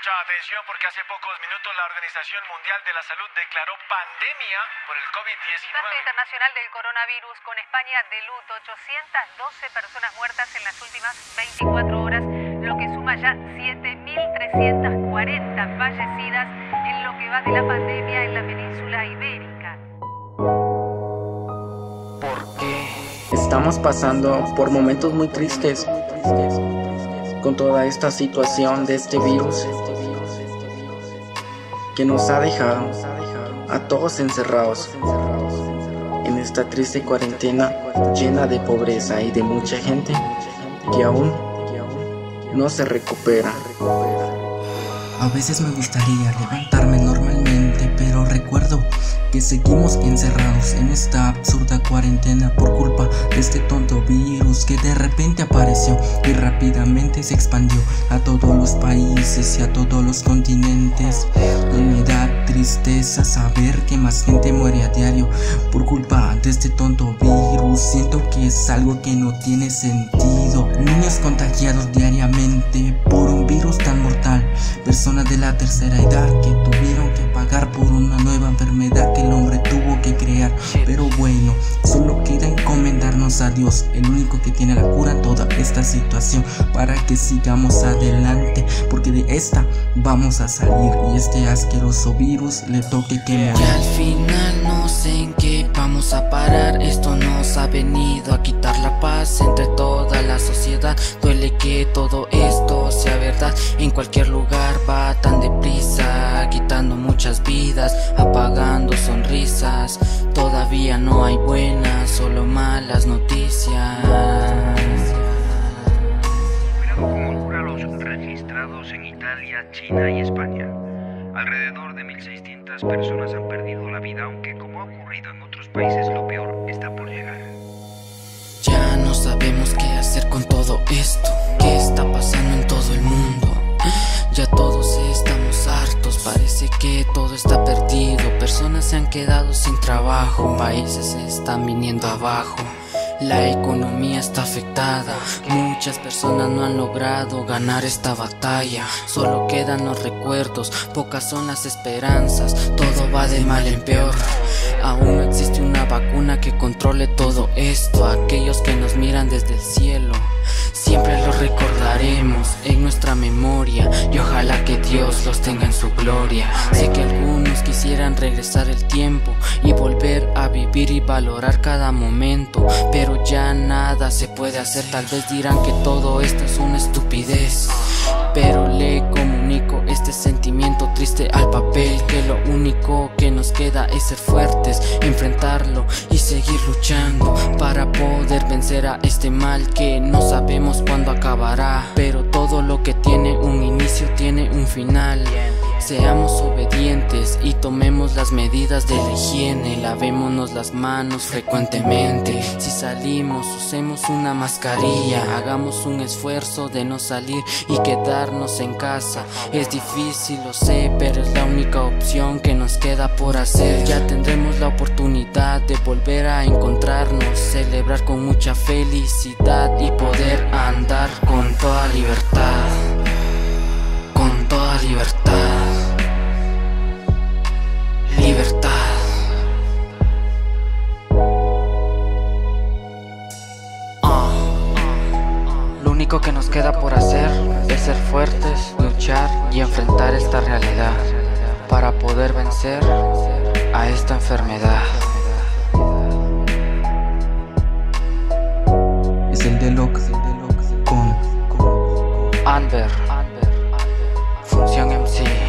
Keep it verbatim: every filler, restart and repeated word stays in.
Mucha atención porque hace pocos minutos la Organización Mundial de la Salud declaró pandemia por el COVID diecinueve. Tanto internacional del coronavirus, con España de luto, ochocientas doce personas muertas en las últimas veinticuatro horas, lo que suma ya siete mil trescientas cuarenta fallecidas en lo que va de la pandemia en la península ibérica. ¿Por qué? Estamos pasando por momentos muy tristes con toda esta situación de este virus que nos ha dejado a todos encerrados en esta triste cuarentena llena de pobreza y de mucha gente que aún no se recupera. A veces me gustaría levantarme normalmente, pero recuerdo que seguimos encerrados en esta absurda cuarentena por culpa de este tonto virus que de repente apareció y rápidamente se expandió a todos los países y a todos los continentes. Y me da tristeza saber que más gente muere a diario por culpa de este tonto virus. Siento que es algo que no tiene sentido. Niños contagiados diariamente por un virus tan mortal, personas de la tercera edad que tuvieron que pagar por una nueva enfermedad que el hombre tuvo que crear. Pero bueno, solo queda encomendarnos a Dios, el único que tiene la cura en toda esta situación, para que sigamos adelante, porque de esta vamos a salir y este asqueroso virus le toque que morir. Y al final no sé en qué vamos a parar. Esto nos ha venido a quitar la paz entre toda la sociedad. Duele que todo esto sea verdad. En cualquier lugar va tan deprisa, quitando muchas vidas, apagando sonrisas. Todavía no hay buenas, solo malas noticias. Cuidado con locura los registrados en Italia, China y España. Alrededor de mil seiscientas personas han perdido la vida, aunque como ha ocurrido en otros países, lo peor está por llegar. Ya no sabemos qué hacer con todo esto. ¿Qué está pasando en todo el mundo? Ya todos estamos hartos, parece que todo está perdido. Personas se han quedado sin trabajo, países se están viniendo abajo. La economía está afectada, muchas personas no han logrado ganar esta batalla. Solo quedan los recuerdos, pocas son las esperanzas, todo va de mal en peor. Aún no existe una vacuna que controle todo esto. Aquellos que nos miran desde el cielo, siempre los recordaremos en nuestra memoria, y ojalá que Dios los tenga en su gloria. Sé que algunos quisieran regresar el tiempo y volver a vivir y valorar cada momento, pero ya nada se puede hacer. Tal vez dirán que todo esto es una estupidez, pero le comunico este sentimiento triste al papel, que lo único que nos queda es ser fuertes, enfrentarlo y seguir luchando para poder vencer a este mal que no sabemos cuándo acabará, pero todo lo que tiene un inicio tiene un final. Seamos obedientes y tomemos las medidas de la higiene, lavémonos las manos frecuentemente. Si salimos, usemos una mascarilla, hagamos un esfuerzo de no salir y quedarnos en casa. Es difícil, lo sé, pero es la única opción que nos queda por hacer. Ya tendremos la oportunidad de volver a encontrarnos, celebrar con mucha felicidad y poder andar con toda libertad, con toda libertad. Libertad. Uh. Lo único que nos queda por hacer es ser fuertes, luchar y enfrentar esta realidad para poder vencer a esta enfermedad. Es el Deluxe con Amber, Función M C.